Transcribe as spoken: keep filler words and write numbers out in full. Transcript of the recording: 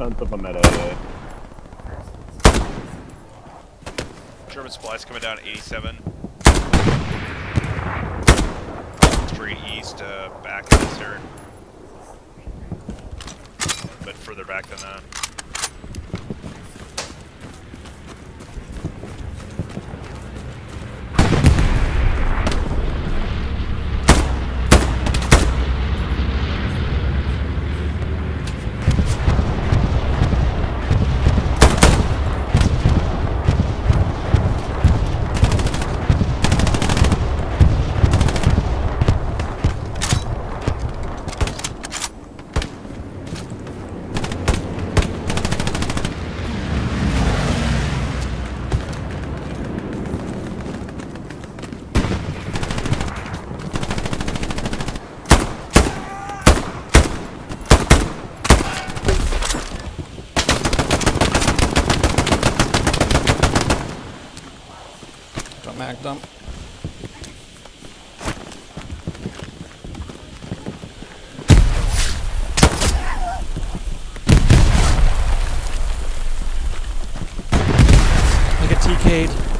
sense of a meta. Yeah. German supplies coming down eighty-seven. Straight east, uh, back in this area. But further back than that. Got mag dump. I get T K'd.